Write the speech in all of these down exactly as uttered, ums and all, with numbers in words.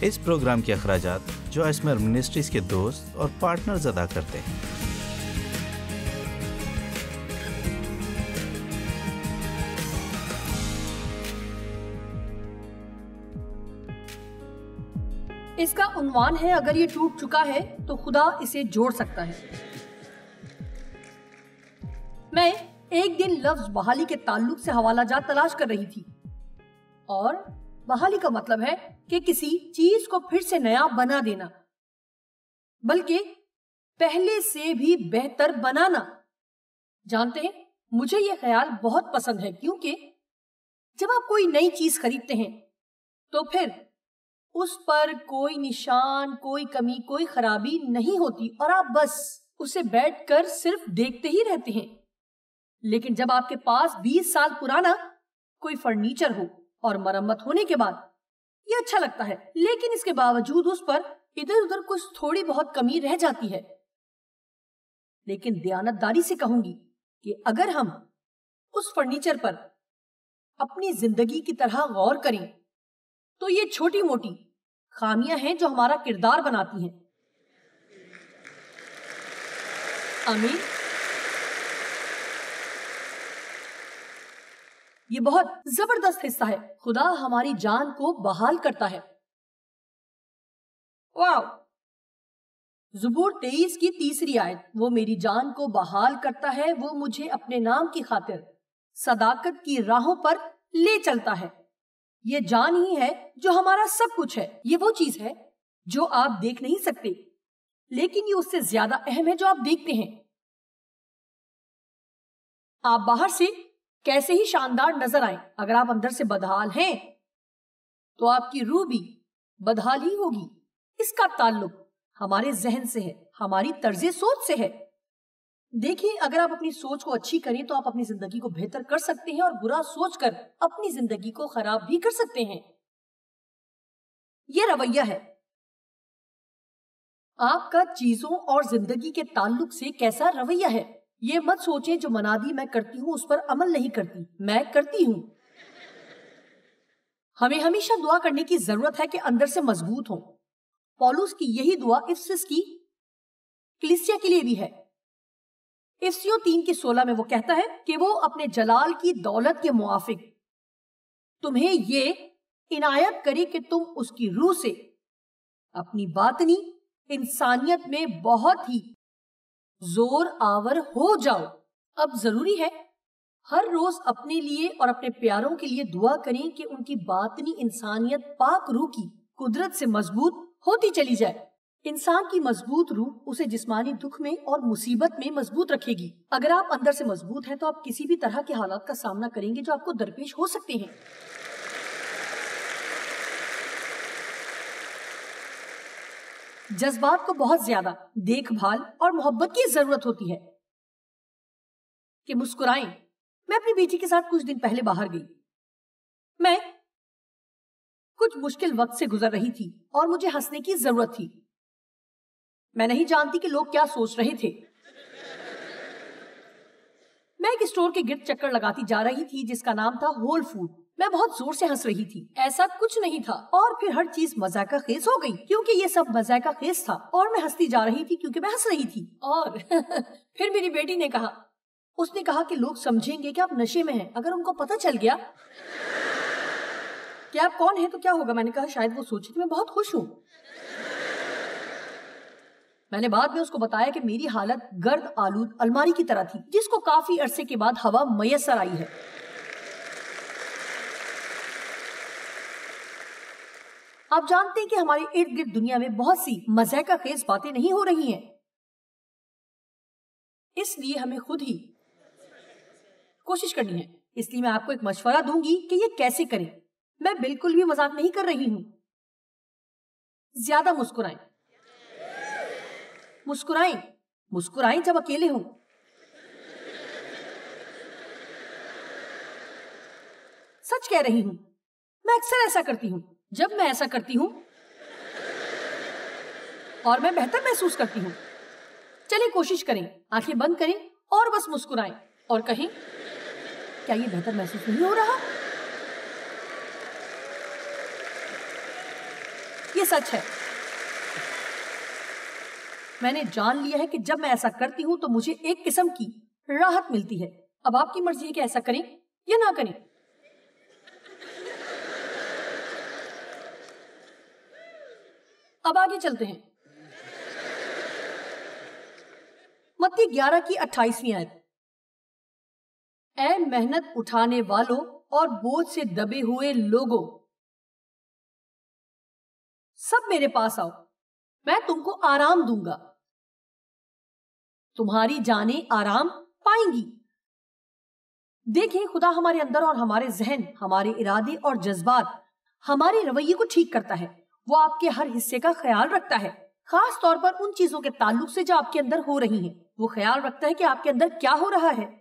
اس programme کے اخراجات جو اسمر منسٹریز کے دوست اور پارٹنرز ادا کرتے ہیں۔ اس کا عنوان ہے اگر یہ ٹوٹ چکا ہے تو خدا اسے جوڑ سکتا ہے۔ میں ایک دن لفظ بحالی کے تعلق سے حوالہ جات تلاش کر رہی تھی، اور بحالی کا مطلب ہے کہ کسی چیز کو پھر سے نیا بنا دینا، بلکہ پہلے سے بھی بہتر بنانا۔ جانتے ہیں، مجھے یہ خیال بہت پسند ہے، کیونکہ جب آپ کوئی نئی چیز خریدتے ہیں تو پھر اس پر کوئی نشان، کوئی کمی، کوئی خرابی نہیں ہوتی، اور آپ بس اسے بیٹھ کر صرف دیکھتے ہی رہتے ہیں۔ لیکن جب آپ کے پاس بیس سال پرانا کوئی فرنیچر ہو اور مرمت ہونے کے بعد یہ اچھا لگتا ہے، لیکن اس کے باوجود اس پر ادھر ادھر کچھ تھوڑی بہت کمی رہ جاتی ہے۔ لیکن دیانتداری سے کہوں گی کہ اگر ہم اس فرنیچر پر اپنی زندگی کی طرح غور کریں تو یہ چھوٹی موٹی خامیاں ہیں جو ہمارا کردار بناتی ہیں۔ آمین۔ یہ بہت زبردست حصہ ہے۔ خدا ہماری جان کو بحال کرتا ہے۔ واو! زبور تیئیس کی تیسری آیت، وہ میری جان کو بحال کرتا ہے، وہ مجھے اپنے نام کی خاطر صداقت کی راہوں پر لے چلتا ہے۔ یہ جان ہی ہے جو ہمارا سب کچھ ہے۔ یہ وہ چیز ہے جو آپ دیکھ نہیں سکتے، لیکن یہ اس سے زیادہ اہم ہے جو آپ دیکھتے ہیں۔ آپ باہر سے کیسے ہی شاندار نظر آئیں، اگر آپ اندر سے بدحال ہیں تو آپ کی روح بھی بدحال ہی ہوگی۔ اس کا تعلق ہمارے ذہن سے ہے، ہماری طرز سوچ سے ہے۔ دیکھیں، اگر آپ اپنی سوچ کو اچھی کریں تو آپ اپنی زندگی کو بہتر کر سکتے ہیں، اور برا سوچ کر اپنی زندگی کو خراب بھی کر سکتے ہیں۔ یہ رویہ ہے۔ آپ کا چیزوں اور زندگی کے تعلق سے کیسا رویہ ہے؟ یہ مت سوچیں جو منادی میں کرتی ہوں اس پر عمل نہیں کرتی، میں کرتی ہوں۔ ہمیں ہمیشہ دعا کرنے کی ضرورت ہے کہ اندر سے مضبوط ہوں۔ پولس کی یہی دعا افسس کی کلیسیا کے لیے بھی ہے۔ افسیوں تین کی سولہ میں وہ کہتا ہے کہ وہ اپنے جلال کی دولت کے موافق تمہیں یہ عنایت کرے کہ تم اس کی روح سے اپنی باطنی انسانیت میں بہت ہی زور آور ہو جاؤ۔ اب ضروری ہے ہر روز اپنے لیے اور اپنے پیاروں کے لیے دعا کریں کہ ان کی باطنی انسانیت پاک روح کی قدرت سے مضبوط ہوتی چلی جائے۔ انسان کی مضبوط روح اسے جسمانی دکھ میں اور مصیبت میں مضبوط رکھے گی۔ اگر آپ اندر سے مضبوط ہیں تو آپ کسی بھی طرح کے حالات کا سامنا کریں گے جو آپ کو درپیش ہو سکتے ہیں۔ جذبات کو بہت زیادہ دیکھ بھال اور محبت کی ضرورت ہوتی ہے کہ مسکرائیں۔ میں اپنی بیٹی کے ساتھ کچھ دن پہلے باہر گئی۔ میں کچھ مشکل وقت سے گزر رہی تھی اور مجھے ہنسنے کی ضرورت تھی۔ میں نہیں جانتی کہ لوگ کیا سوچ رہے تھے۔ میں ایک اسٹور کے گرد چکر لگاتی جا رہی تھی جس کا نام تھا ہول فوڈ۔ میں بہت زور سے ہنس رہی تھی، ایسا کچھ نہیں تھا، اور پھر ہر چیز مذائقہ خیز ہو گئی کیونکہ یہ سب مذائقہ خیز تھا، اور میں ہنستی جا رہی تھی کیونکہ میں ہنس رہی تھی۔ اور پھر میری بیٹی نے کہا اس نے کہا کہ لوگ سمجھیں گے کہ آپ نشے میں ہیں اگر ان کو پتہ چل گیا کہ آپ کون ہیں تو کیا ہوگا۔ میں نے کہا شاید وہ سوچے کہ میں بہت خوش ہوں۔ میں نے بعد میں اس کو بتایا کہ میری حالت گرد آلود الماری کی طرح تھی جس کو کافی عرصے کے بعد ہوا میسر آئی ہے۔ آپ جانتے ہیں کہ ہمارے ارد گرد دنیا میں بہت سی مذائقہ خیز باتیں نہیں ہو رہی ہیں، اس لیے ہمیں خود ہی کوشش کرنی ہے۔ اس لیے میں آپ کو ایک مشورہ دوں گی کہ یہ کیسے کریں۔ میں بالکل بھی مذاق نہیں کر رہی ہوں۔ زیادہ مسکرائیں، مسکرائیں، مسکرائیں جب اکیلے ہوں۔ سچ کہہ رہی ہوں، میں اکثر ایسا کرتی ہوں۔ جب میں ایسا کرتی ہوں اور میں بہتر محسوس کرتی ہوں۔ چلیں کوشش کریں، آنکھیں بند کریں اور بس مسکرائیں اور کہیں کیا یہ بہتر محسوس نہیں ہو رہا؟ یہ سچ ہے. میں نے جان لیا ہے کہ جب میں ایسا کرتی ہوں تو مجھے ایک قسم کی راحت ملتی ہے. اب آپ کی مرضی ہے کہ ایسا کریں یا نہ کریں. اب آگے چلتے ہیں. متی گیارہ کی اٹھائیسویں آیت. اے محنت اٹھانے والوں اور بوجھ سے دبے ہوئے لوگوں، سب میرے پاس آؤ، میں تم کو آرام دوں گا. تمہاری جانیں آرام پائیں گی. دیکھیں، خدا ہمارے اندر اور ہمارے ذہن، ہمارے ارادے اور جذبات، ہمارے رویے کو ٹھیک کرتا ہے. وہ آپ کے ہر حصے کا خیال رکھتا ہے، خاص طور پر ان چیزوں کے تعلق سے جو آپ کے اندر ہو رہی ہیں. وہ خیال رکھتا ہے کہ آپ کے اندر کیا ہو رہا ہے.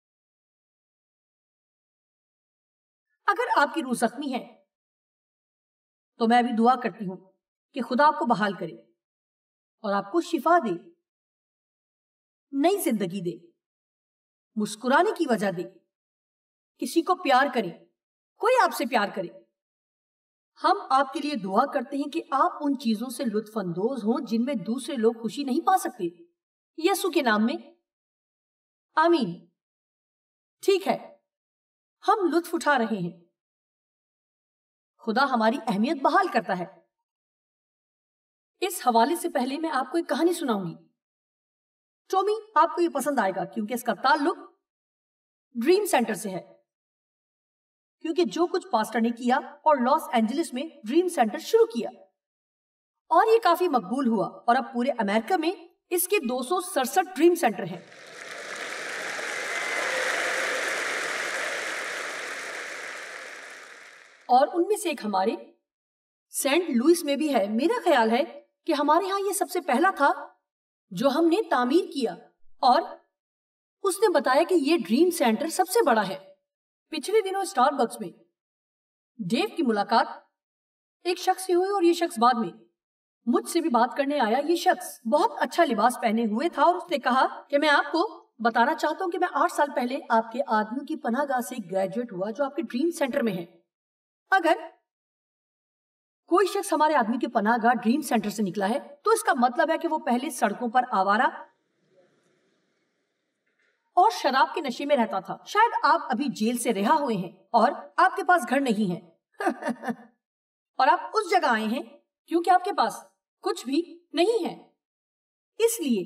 اگر آپ کی روح زخمی ہے تو میں ابھی دعا کرتی ہوں کہ خدا آپ کو بحال کرے اور آپ کو شفا دے، نئی زندگی دے، مسکرانے کی وجہ دے، کسی کو پیار کرے، کوئی آپ سے پیار کرے. ہم آپ کے لیے دعا کرتے ہیں کہ آپ ان چیزوں سے لطف اندوز ہوں جن میں دوسرے لوگ خوشی نہیں پا سکتے. یسوع کے نام میں آمین. ٹھیک ہے، ہم لطف اٹھا رہے ہیں. خدا ہماری اہمیت بحال کرتا ہے. اس حوالے سے پہلے میں آپ کو ایک کہانی سناؤں گی. ٹومی، آپ کو یہ پسند آئے گا کیونکہ اس کا تعلق ڈریم سینٹر سے ہے. کیونکہ جو کچھ پاسٹر نے کیا اور لاس اینجلس میں ڈریم سینٹر شروع کیا اور یہ کافی مقبول ہوا، اور اب پورے امریکہ میں اس کے دو سو سڑسٹھ ڈریم سینٹر ہیں. اور ان میں سے ایک ہمارے سینٹ لوئس میں بھی ہے. میرا خیال ہے کہ ہمارے ہاں یہ سب سے پہلا تھا جو ہم نے تعمیر کیا، اور اس نے بتایا کہ یہ ڈریم سینٹر سب سے بڑا ہے. پچھلے دنوں اسٹار بکس میں ڈیو کی ملاقات ایک شخص سے ہوئی، اور یہ شخص بعد میں مجھ سے بھی بات کرنے آیا. یہ شخص بہت اچھا لباس پہنے ہوئے تھا، اور اس نے کہا کہ میں آپ کو بتانا چاہتا ہوں کہ میں آٹھ سال پہلے آپ کے آدمیوں کی پناہ گاہ سے گریجویٹ ہوا جو آپ کے ڈریم سینٹر میں ہے. اگر کوئی شخص ہمارے آدمی کے پناہ گاہ ڈریم سینٹر سے نکلا ہے تو اس کا مطلب ہے کہ وہ پہلے سڑکوں پر آوارہ اور شراب کے نشے میں رہتا تھا. شاید آپ ابھی جیل سے رہا ہوئے ہیں اور آپ کے پاس گھر نہیں ہے اور آپ اس جگہ آئے ہیں کیونکہ آپ کے پاس کچھ بھی نہیں ہے. اس لیے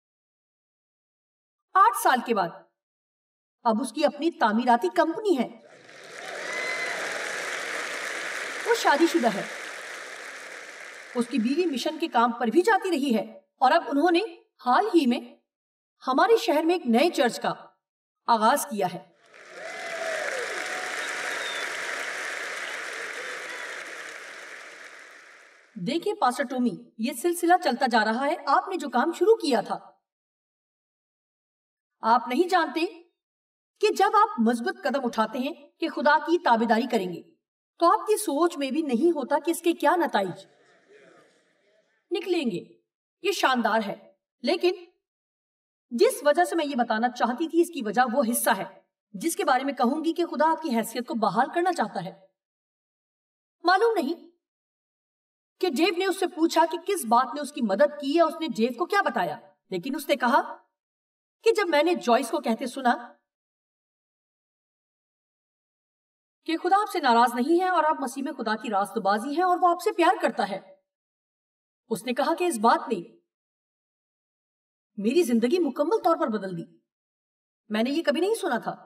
آٹھ سال کے بعد اب اس کی اپنی تعمیراتی کمپنی ہے. وہ شادی شدہ ہے. اس کی بیوی مشن کے کام پر بھی جاتی رہی ہے، اور اب انہوں نے حال ہی میں ہمارے شہر میں ایک نئے چرچ کا آغاز کیا ہے. دیکھیں پاسٹر ٹومی، یہ سلسلہ چلتا جا رہا ہے. آپ نے جو کام شروع کیا تھا، آپ نہیں جانتے کہ جب آپ مثبت قدم اٹھاتے ہیں کہ خدا کی تابعداری کریں گے تو آپ کی سوچ میں بھی نہیں ہوتا کہ اس کے کیا نتائج نکلیں گے. یہ شاندار ہے، لیکن جس وجہ سے میں یہ بتانا چاہتی تھی، اس کی وجہ وہ حصہ ہے جس کے بارے میں کہوں گی کہ خدا آپ کی حیثیت کو بحال کرنا چاہتا ہے. معلوم نہیں کہ ڈیو نے اس سے پوچھا کہ کس بات نے اس کی مدد کی یا اس نے ڈیو کو کیا بتایا، لیکن اس نے کہا کہ جب میں نے جوائس کو کہتے سنا کہ خدا آپ سے ناراض نہیں ہے اور آپ مسیح میں خدا کی راست بازی ہیں اور وہ آپ سے پیار کرتا ہے، اس نے کہا کہ اس بات نے میری زندگی مکمل طور پر بدل دی. میں نے یہ کبھی نہیں سنا تھا.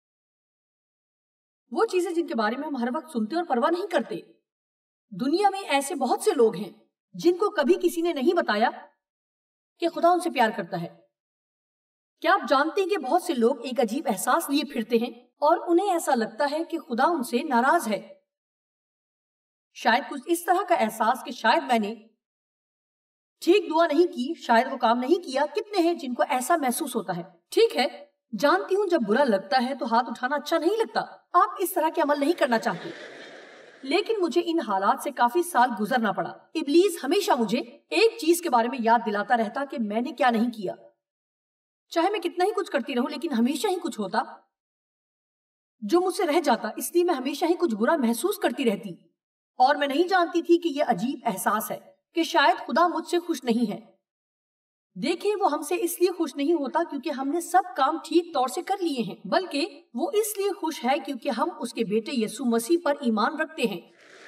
وہ چیزیں جن کے بارے میں ہم ہر وقت سنتے اور پرواہ نہیں کرتے. دنیا میں ایسے بہت سے لوگ ہیں جن کو کبھی کسی نے نہیں بتایا کہ خدا ان سے پیار کرتا ہے. کیا آپ جانتے ہیں کہ بہت سے لوگ ایک عجیب احساس لیے پھرتے ہیں اور انہیں ایسا لگتا ہے کہ خدا ان سے ناراض ہے. شاید کچھ اس طرح کا احساس کہ شاید میں نے ٹھیک دعا نہیں کی، شاید وہ کام نہیں کیا. کتنے ہیں جن کو ایسا محسوس ہوتا ہے؟ ٹھیک ہے، جانتی ہوں جب برا لگتا ہے تو ہاتھ اٹھانا اچھا نہیں لگتا. آپ اس طرح کے عمل نہیں کرنا چاہتے، لیکن مجھے ان حالات سے کافی سال گزرنا پڑا. ابلیس ہمیشہ مجھے ایک چیز کے بارے میں یاد دلاتا رہتا کہ میں نے کیا نہیں کیا. چاہے میں کتنا ہی کچھ کرتی رہوں، لیکن ہمیشہ ہی کچھ ہوتا جو مجھ سے رہ جاتا. اس لیے میں ہمیشہ ہی کچھ برا محسوس کرتی رہتی. اور میں نہیں جانتی تھی کہ یہ عجیب احساس ہے کہ شاید خدا مجھ سے خوش نہیں ہے۔ دیکھیں، وہ ہم سے اس لیے خوش نہیں ہوتا کیونکہ ہم نے سب کام ٹھیک طور سے کر لیے ہیں، بلکہ وہ اس لیے خوش ہے کیونکہ ہم اس کے بیٹے یسوع مسیح پر ایمان رکھتے ہیں۔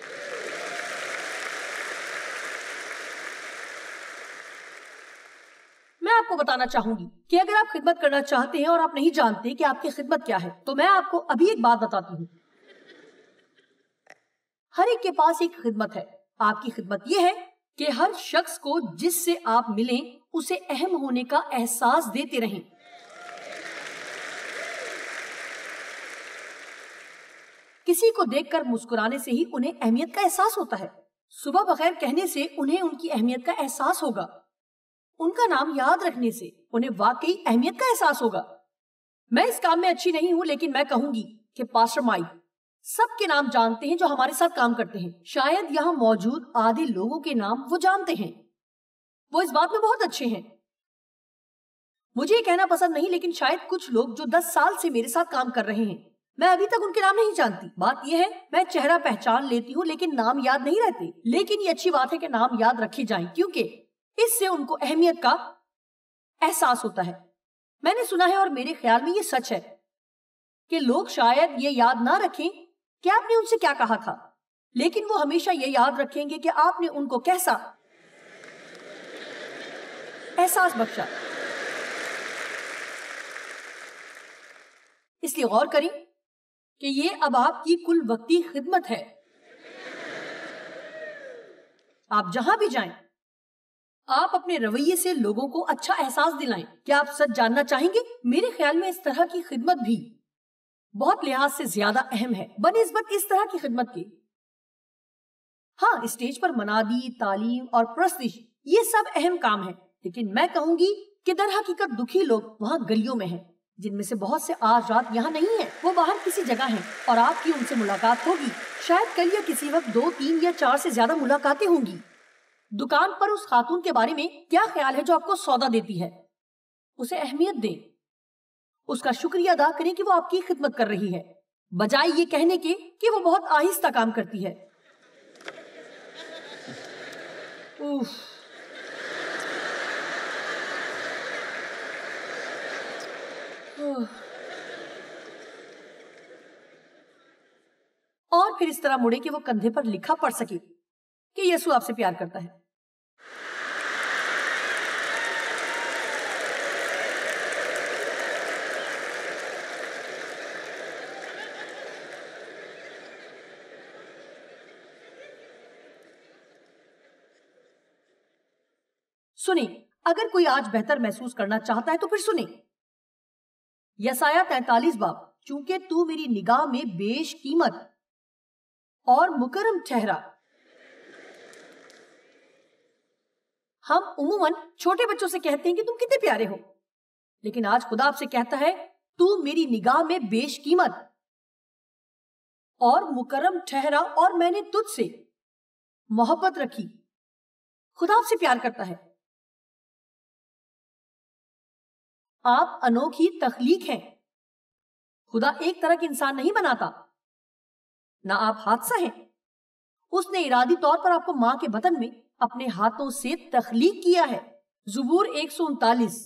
میں آپ کو بتانا چاہوں گی کہ اگر آپ خدمت کرنا چاہتے ہیں اور آپ نہیں جانتے کہ آپ کی خدمت کیا ہے، تو میں آپ کو ابھی ایک بات بتاتی ہوں۔ ہر ایک کے پاس ایک خدمت ہے۔ آپ کی خدمت یہ ہے کہ ہر شخص کو جس سے آپ ملیں اسے اہم ہونے کا احساس دیتے رہیں۔ کسی کو دیکھ کر مسکرانے سے ہی انہیں اہمیت کا احساس ہوتا ہے۔ صبح بخیر کہنے سے انہیں ان کی اہمیت کا احساس ہوگا۔ ان کا نام یاد رکھنے سے انہیں واقعی اہمیت کا احساس ہوگا۔ میں اس کام میں اچھی نہیں ہوں، لیکن میں کہوں گی کہ پاسٹر مائک سب کے نام جانتے ہیں جو ہمارے ساتھ کام کرتے ہیں۔ شاید یہاں موجود آدھے لوگوں کے نام وہ جانتے ہیں۔ وہ اس بات میں بہت اچھے ہیں۔ مجھے یہ کہنا پسند نہیں، لیکن شاید کچھ لوگ جو دس سال سے میرے ساتھ کام کر رہے ہیں، میں ابھی تک ان کے نام نہیں جانتی۔ بات یہ ہے، میں چہرہ پہچان لیتی ہوں لیکن نام یاد نہیں رہتے۔ لیکن یہ اچھی بات ہے کہ نام یاد رکھے جائیں، کیونکہ اس سے ان کو اہمیت کا احساس ہوتا ہے۔ میں نے سنا ہے اور میرے خیال میں یہ سچ ہے کہ لوگ شاید یہ یاد نہ رکھیں کہ آپ نے ان سے کیا کہا تھا، لیکن وہ ہمیشہ یہ یاد رکھیں گے کہ آپ نے ان کو کیسا احساس بخشا۔ اس لیے غور کریں کہ یہ اب آپ کی کل وقتی خدمت ہے۔ آپ جہاں بھی جائیں، آپ اپنے رویے سے لوگوں کو اچھا احساس دلائیں۔ کیا آپ سچ جاننا چاہیں گے؟ میرے خیال میں اس طرح کی خدمت بھی بہت لحاظ سے زیادہ اہم ہے بنسبت اس طرح کی خدمت کے۔ ہاں، اسٹیج پر منادی، تعلیم اور پرستش یہ سب اہم کام ہیں، لیکن میں کہوں گی کہ در حقیقت دکھی لوگ وہاں گلیوں میں ہیں، جن میں سے بہت سے آج رات یہاں نہیں ہیں۔ وہ باہر کسی جگہ ہیں اور آپ کی ان سے ملاقات ہوگی۔ شاید کل یا کسی وقت دو، تین یا چار سے زیادہ ملاقاتیں ہوں گی۔ دکان پر اس خاتون کے بارے میں کیا خیال ہے جو آپ کو سودا دیتی ہے؟ اسے اہمیت دیں، اس کا شکریہ ادا کریں کہ وہ آپ کی خدمت کر رہی ہے، بجائے یہ کہنے کے کہ وہ بہت آہستہ کام کرتی ہے۔ اوف۔ اور پھر اس طرح مڑے کہ وہ کندھے پر لکھا پڑھ سکے کہ یسوع آپ سے پیار کرتا ہے۔ سنیں، اگر کوئی آج بہتر محسوس کرنا چاہتا ہے تو پھر سنیں۔ یسایہ تینتالیس باب، چونکہ تو میری نگاہ میں بیش قیمت اور مکرم ٹھہرا۔ ہم عموماً چھوٹے بچوں سے کہتے ہیں کہ تم کتنے پیارے ہو، لیکن آج خدا آپ سے کہتا ہے تو میری نگاہ میں بیش قیمت اور مکرم ٹھہرا، اور میں نے تجھ سے محبت رکھی۔ خدا آپ سے پیار کرتا ہے۔ آپ انوکھی تخلیق ہیں۔ خدا ایک طرح کے انسان نہیں بناتا، نہ آپ حادثہ ہیں۔ اس نے ارادی طور پر آپ کو ماں کے بطن میں اپنے ہاتھوں سے تخلیق کیا ہے۔ زبور ایک سو انتالیس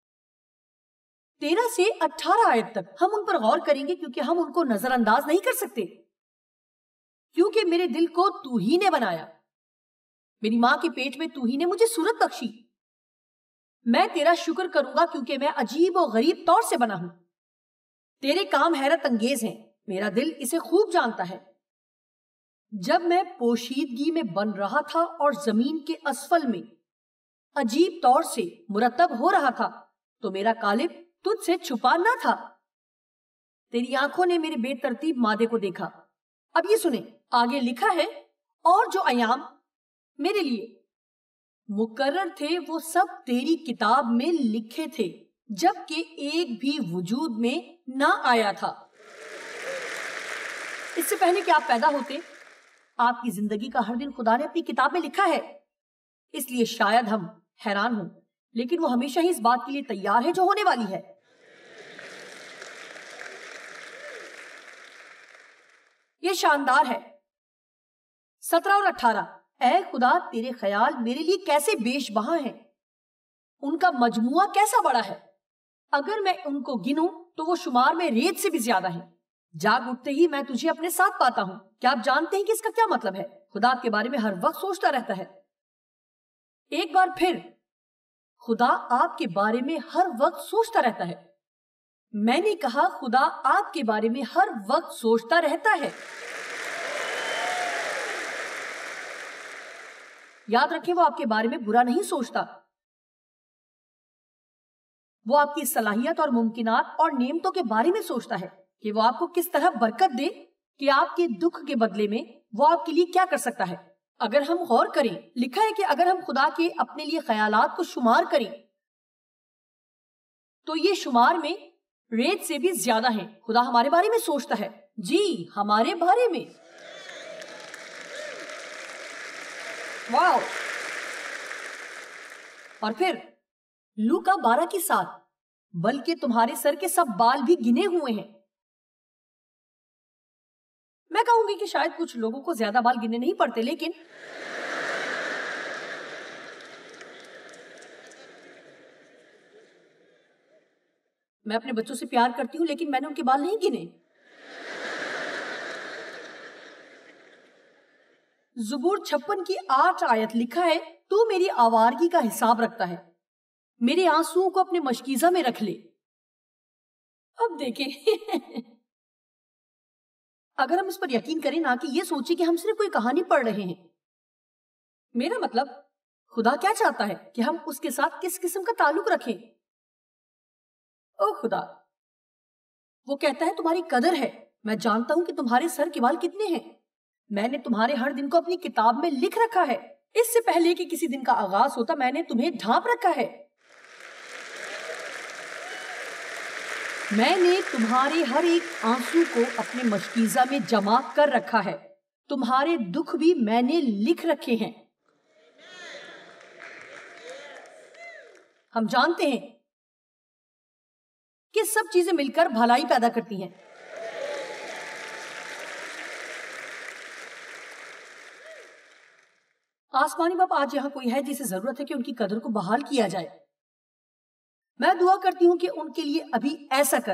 تیرہ سے اٹھارہ آیت تک ہم ان پر غور کریں گے، کیونکہ ہم ان کو نظر انداز نہیں کر سکتے۔ کیونکہ میرے دل کو تو ہی نے بنایا، میری ماں کے پیٹ میں تو ہی نے مجھے صورت بخشی۔ میں تیرا شکر کروں گا کیونکہ میں عجیب و غریب طور سے بنا ہوں۔ تیرے کام حیرت انگیز ہیں، میرا دل اسے خوب جانتا ہے۔ جب میں پوشیدگی میں بن رہا تھا اور زمین کے اسفل میں عجیب طور سے مرتب ہو رہا تھا، تو میرا قالب تجھ سے چھپا نہ تھا۔ تیری آنکھوں نے میرے بے ترتیب مادے کو دیکھا۔ اب یہ سنیں، آگے لکھا ہے، اور جو ایام میرے لیے مقرر تھے وہ سب تیری کتاب میں لکھے تھے، جبکہ ایک بھی وجود میں نہ آیا تھا۔ اس سے پہلے کہ آپ پیدا ہوتے، آپ کی زندگی کا ہر دن خدا نے اپنی کتاب میں لکھا ہے۔ اس لیے شاید ہم حیران ہوں، لیکن وہ ہمیشہ ہی اس بات کے لیے تیار ہے جو ہونے والی ہے۔ یہ شاندار ہے۔ سترہ اور اٹھارہ. اے خدا تیرے خیال میرے لیے کیسے بیش بہا ہیں, ان کا مجموعہ کیسا بڑا ہے, اگر میں ان کو گنوں تو وہ شمار میں ریت سے بھی زیادہ ہیں. جاگ اٹھتے ہی میں تجھے اپنے ساتھ پاتا ہوں. کیا آپ جانتے ہیں کہ اس کا کیا مطلب ہے؟ خدا آپ کے بارے میں ہر وقت سوچتا رہتا ہے. ایک بار پھر خدا آپ کے بارے میں ہر وقت سوچتا رہتا ہے. میں نے کہا خدا آپ کے بارے میں ہر وقت سوچتا رہتا ہے. یاد رکھیں وہ آپ کے بارے میں برا نہیں سوچتا. وہ آپ کی صلاحیت اور ممکنات اور نعمتوں کے بارے میں سوچتا ہے کہ وہ آپ کو کس طرح برکت دے, کہ آپ کے دکھ کے بدلے میں وہ آپ کے لیے کیا کر سکتا ہے. اگر ہم غور کریں, لکھا ہے کہ اگر ہم خدا کے اپنے لیے خیالات کو شمار کریں تو یہ شمار میں ریت سے بھی زیادہ ہیں. خدا ہمارے بارے میں سوچتا ہے. جی ہمارے بارے میں. واو. اور پھر لوکا بارہ کی سات, بلکہ تمہارے سر کے سب بال بھی گنے ہوئے ہیں. میں کہوں گی کہ شاید کچھ لوگوں کو زیادہ بال گنے نہیں پڑتے, لیکن میں اپنے بچوں سے پیار کرتی ہوں, لیکن میں نے ان کے بال نہیں گنے. زبور چھپن کی آٹھ آیت لکھا ہے, تو میری آوارگی کا حساب رکھتا ہے, میرے آنسوؤں کو اپنے مشکیزہ میں رکھ لے. اب دیکھیں اگر ہم اس پر یقین کریں, نہ کہ یہ سوچیں کہ ہم صرف کوئی کہانی پڑھ رہے ہیں. میرا مطلب خدا کیا چاہتا ہے کہ ہم اس کے ساتھ کس قسم کا تعلق رکھیں. او خدا, وہ کہتا ہے تمہاری قدر ہے, میں جانتا ہوں کہ تمہارے سر کے بال کتنے ہیں, میں نے تمہارے ہر دن کو اپنی کتاب میں لکھ رکھا ہے, اس سے پہلے کہ کسی دن کا آغاز ہوتا میں نے تمہیں ڈھانپ رکھا ہے. میں نے تمہارے ہر ایک آنسو کو اپنے مشکیزہ میں جمع کر رکھا ہے, تمہارے دکھ بھی میں نے لکھ رکھے ہیں. ہم جانتے ہیں کہ سب چیزیں مل کر بھلائی پیدا کرتی ہیں. آسمانی باپ, آج یہاں کوئی ہے جسے ضرورت ہے کہ ان کی قدر کو بحال کیا جائے. میں دعا کرتی ہوں کہ ان کے لیے ابھی ایسا کر,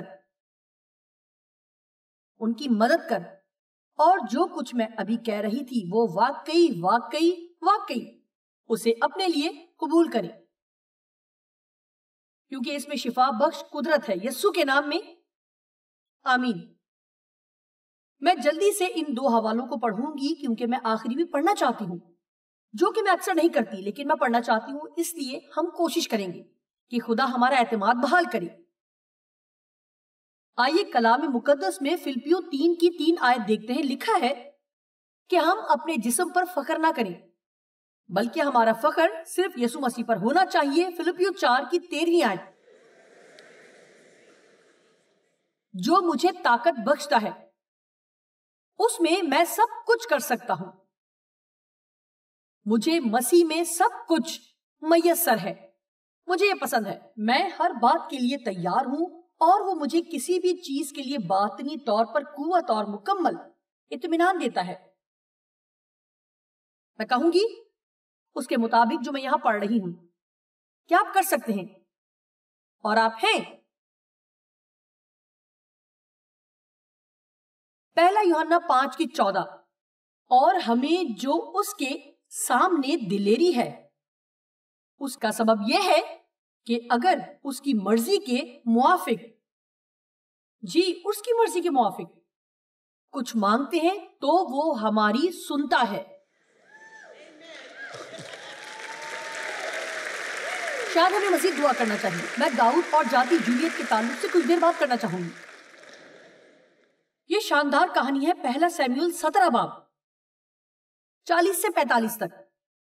ان کی مدد کر, اور جو کچھ میں ابھی کہہ رہی تھی وہ واقعی واقعی واقعی اسے اپنے لیے قبول کرے, کیونکہ اس میں شفا بخش قدرت ہے, یسوع کے نام میں آمین. میں جلدی سے ان دو حوالوں کو پڑھوں گی کیونکہ میں آخری بھی پڑھنا چاہتی ہوں, جو کہ میں اکثر نہیں کرتی, لیکن میں پڑھنا چاہتی ہوں. اس لیے ہم کوشش کریں گے کہ خدا ہمارا اعتماد بحال کرے. آئیے کلام مقدس میں فلپیو تین کی تین آیت دیکھتے ہیں. لکھا ہے کہ ہم اپنے جسم پر فخر نہ کریں, بلکہ ہمارا فخر صرف یسوع مسیح پر ہونا چاہیے. فلپیو چار کی تیرہویں آیت, جو مجھے طاقت بخشتا ہے اس میں میں سب کچھ کر سکتا ہوں. مجھے مسیح میں سب کچھ میسر ہے. مجھے یہ پسند ہے, میں ہر بات کے لیے تیار ہوں, اور وہ مجھے کسی بھی چیز کے لیے باطنی طور پر قوت اور مکمل اطمینان دیتا ہے. میں کہوں گی اس کے مطابق جو میں یہاں پڑھ رہی ہوں. کیا آپ کر سکتے ہیں؟ اور آپ ہیں. پہلا یوحنا پانچ کی چودہ, اور ہمیں جو اس کے سامنے دلیری ہے اس کا سبب یہ ہے کہ اگر اس کی مرضی کے موافق, جی اس کی مرضی کے موافق کچھ مانگتے ہیں تو وہ ہماری سنتا ہے. شاید ہمیں مزید دعا کرنا چاہیے. میں داؤد اور جاتی جولیت کے تعلق سے کچھ دیر بات کرنا چاہوں گی. یہ شاندار کہانی ہے پہلا سیموئیل سترہ باب چالیس سے پینتالیس تک.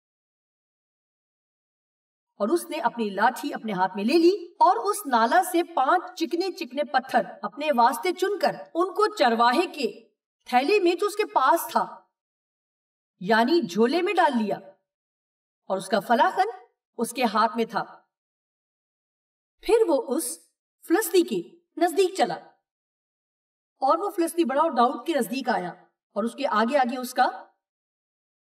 اور اس نے اپنی لاٹھی اپنے ہاتھ میں لے لی اور اس نالا سے پانچ چکنے چکنے پتھر اپنے واسطے چن کر ان کو چرواہے کے تھیلے میں جو اس کے پاس تھا یعنی جھولے میں ڈال لیا, اور اس کا فلاخن اس کے ہاتھ میں تھا. پھر وہ اس فلسطی کے نزدیک چلا, اور وہ فلسطی بڑا اور داؤد کے نزدیک آیا, اور اس کے آگے آگے اس کا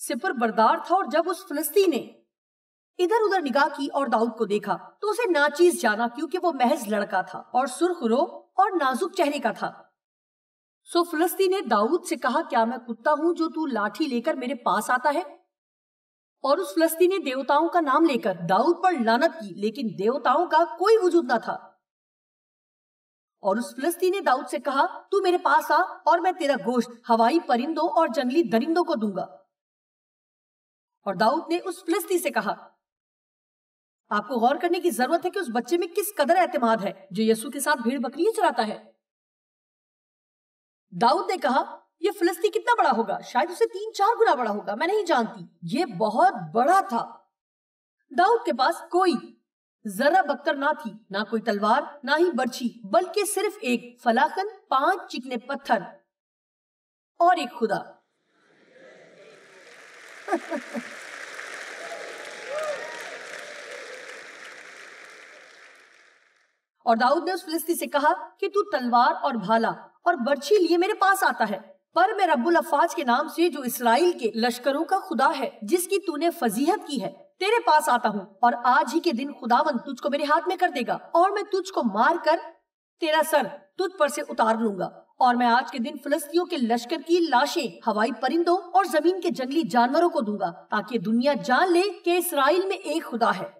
سپر بردار تھا، اور جب اس فلسطین نے ادھر ادھر نگاہ کی اور داؤد کو دیکھا تو اسے ناچیز جانا، کیونکہ وہ محض لڑکا تھا اور سرخ رو اور نازک چہرے کا تھا۔ سو فلسطین نے داؤد سے کہا، کیا میں کتا ہوں جو تو لاٹھی لے کر میرے پاس آتا ہے؟ اور اس فلسطین نے دیوتاؤں کا نام لے کر داؤد پر لعنت کی، لیکن دیوتاؤں کا کوئی وجود نہ تھا۔ اور اس فلسطین نے داؤد سے کہا، تو میرے پاس آ اور میں تیرا گوشت ہوائی پرندوں اور جنگلی درندوں کو دوں گا۔ اور داؤد نے اس فلسطین سے کہا، آپ کو غور کرنے کی ضرورت ہے کہ اس بچے میں کس قدر اعتماد ہے جو یسوع کے ساتھ بھیڑ بکریاں چراتا ہے۔ داؤد نے کہا، یہ فلسطین کتنا بڑا ہوگا؟ شاید اسے تین چار گنا بڑا ہوگا، میں نہیں جانتی، یہ بہت بڑا تھا۔ داؤد کے پاس کوئی ذرہ بکر نہ تھی، نہ کوئی تلوار، نہ ہی برچھی، بلکہ صرف ایک فلاخن، پانچ چکنے پتھر اور ایک خدا۔ اور داؤد نے اس فلسطین سے کہا کہ تو تلوار اور بھالا اور برچھی لیے میرے پاس آتا ہے، پر میں رب الافواج کے نام سے جو اسرائیل کے لشکروں کا خدا ہے، جس کی تو نے فضیحت کی ہے، تیرے پاس آتا ہوں، اور آج ہی کے دن خداوند تجھ کو میرے ہاتھ میں کر دے گا، اور میں تجھ کو مار کر تیرا سر تجھ پر سے اتار لوں گا، اور میں آج کے دن فلسطینیوں کے لشکر کی لاشیں ہوائی پرندوں اور زمین کے جنگلی جانوروں کو دوں گا، تاکہ دنیا جان لے کہ اسرائیل میں ایک خدا ہے۔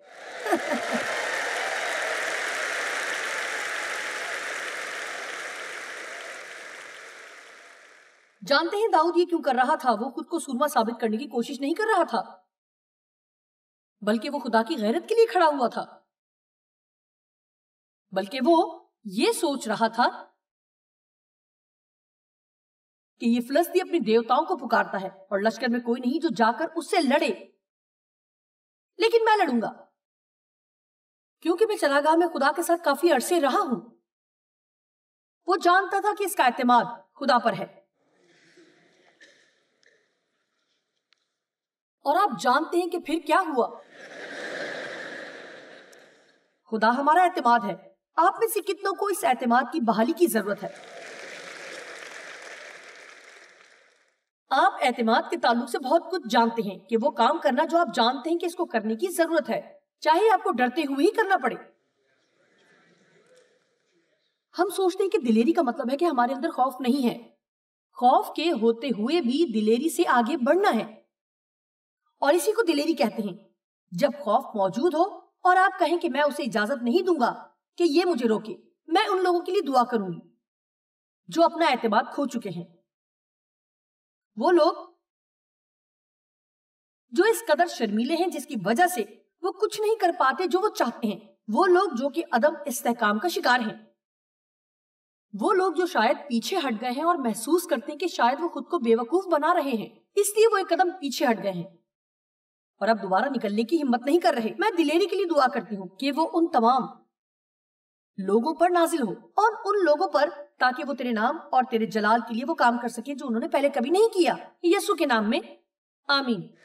جانتے ہیں داؤد یہ کیوں کر رہا تھا؟ وہ خود کو سورما ثابت کرنے کی کوشش نہیں کر رہا تھا، بلکہ وہ خدا کی غیرت کے لیے کھڑا ہوا تھا، بلکہ وہ یہ سوچ رہا تھا کہ یہ فلسطین اپنے دیوتاؤں کو پکارتا ہے اور لشکر میں کوئی نہیں جو جا کر اس سے لڑے، لیکن میں لڑوں گا کیونکہ میں چراگاہ میں خدا کے ساتھ کافی عرصے رہا ہوں۔ وہ جانتا تھا کہ اس کا اعتماد خدا پر ہے، اور آپ جانتے ہیں کہ پھر کیا ہوا؟ خدا ہمارا اعتماد ہے۔ آپ میں سے کتنوں کو اس اعتماد کی بحالی کی ضرورت ہے؟ آپ اعتماد کے تعلق سے بہت کچھ جانتے ہیں کہ وہ کام کرنا جو آپ جانتے ہیں کہ اس کو کرنے کی ضرورت ہے، چاہے آپ کو ڈرتے ہوئے ہی کرنا پڑے۔ ہم سوچتے ہیں کہ دلیری کا مطلب ہے کہ ہمارے اندر خوف نہیں ہے۔ خوف کے ہوتے ہوئے بھی دلیری سے آگے بڑھنا ہے، اور اسی کو دلیری کہتے ہیں۔ جب خوف موجود ہو اور آپ کہیں کہ میں اسے اجازت نہیں دوں گا کہ یہ مجھے روکے، میں ان لوگوں کے لیے دعا کروں گی جو اپنا اعتماد کھو چکے ہیں، وہ لوگ جو اس قدر شرمیلے ہیں جس کی وجہ سے وہ کچھ نہیں کر پاتے جو وہ چاہتے ہیں، وہ لوگ جو کہ عدم استحکام کا شکار ہیں، وہ لوگ جو شاید پیچھے ہٹ گئے ہیں اور محسوس کرتے ہیں کہ شاید وہ خود کو بے وقوف بنا رہے ہیں، اس لیے وہ ایک قدم پیچھے ہٹ گئے ہیں اور اب دوبارہ نکلنے کی ہمت نہیں کر رہے۔ میں دلیری کے لیے دعا کرتی ہوں کہ وہ ان تمام لوگوں پر نازل ہو، اور ان لوگوں پر، تاکہ وہ تیرے نام اور تیرے جلال کے لیے وہ کام کر سکیں جو انہوں نے پہلے کبھی نہیں کیا۔ یسوع کے نام میں آمین۔